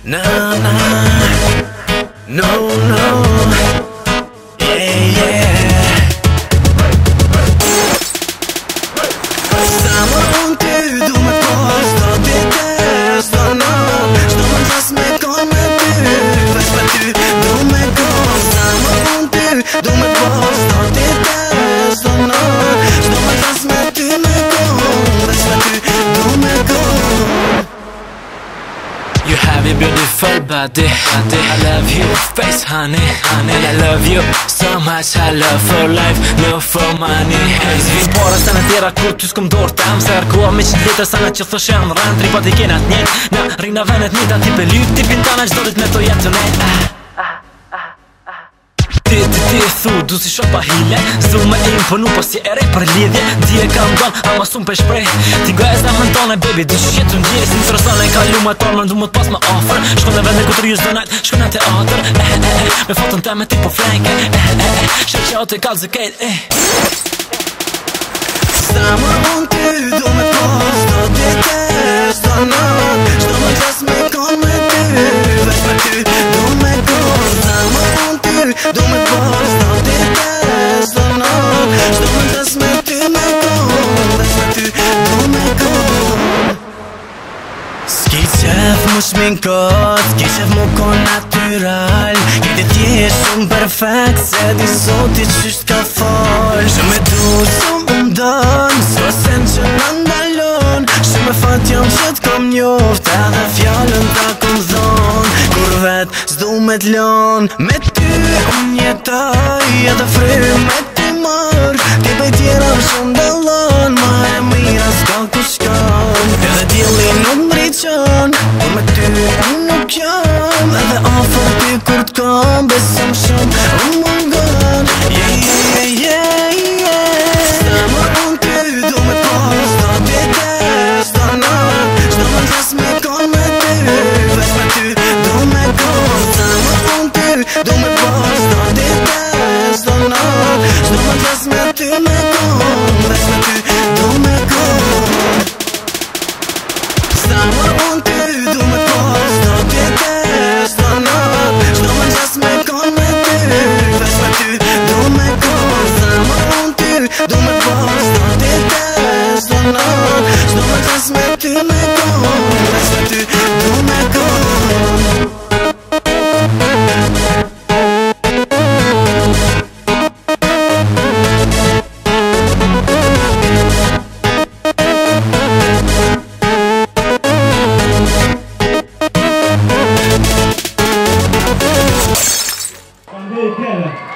Nah, no, yeah. Samo unë ty du me pas, do t'i tesh, do në shdo më gjas me kon me ty, veç me ty du me kon. Samo unë ty du me pas, do t'i tesh, do në shdo më gjas me ty me kon, veç me ty du me kon. You have a beautiful body, I love you face honey, and I love you so much. I love for life, love for money. Zvin para se në tjera kur ty s'kom dorë tem, se arkoa me qit letër se në që thoshe në rend. Ripat i kena t'njet, na rina venet njita ti pe lyp, ti pintana qdo dit me to jetë të nejt. Ti thu, du si shopa hile, zdu me im, po nuk po si ere për lidhje. Ti e kam don, ama sun pe shprej. Ti goja zda më ndone, baby, du që jetu ndje. Si në sërësane ka lu me torë, më ndu më t'pas më offer. Shkon dhe vende kutër ju zdo najt, shkon në teatr. Me fotën te me ti po frenke. Shek që ato i kalë zëkejt. Samo unë ty du me pas, do t'i tesh, do në shdo më gjas me kon me ty, veç me ty du me kon. Samo unë ty du me pas, do t'i tesh, do në shdo më gjas me ty me kon, veç me ty du me kon. S'ki qef mu shminkot, s'ki qef mu kon natural. Jeti t'je shumë perfekt, se di zoti qysht ka fol. Shumë e du, shumë më ndon, s'ko sen që në ndalon. Shumë e fat jam që t'kom njoft, edhe fjallën ta kom dhon. Kur vet s'du me t'lon, me ty unë jetoj, edhe fry me ty mor. Ti bëj tjera më shumë dallon, ma e mira s'ka ku shkon. Edhe djeli nuk mriqon, por me ty unë nuk jam. Edhe ofër ty kur t'kom, besëm shumë unë mungon. Yeah. Samo unë ty du me pas, do t'i tesh, do në shdo më gjas me kon me ty, veç me ty du me kon. Samo unë ty du me pas, do t'i tesh, do në shdo më gjas me ty me kon, veç me ty du me kon. Samo unë ty du me pas, do t'i tesh, do në shdo më gjas me kon me ty, veç me ty du me kon. Samo unë ty du me pas, do t'i tesh, do në shdo më gjas me ty me kon, veç me ty du me kon. Quando è che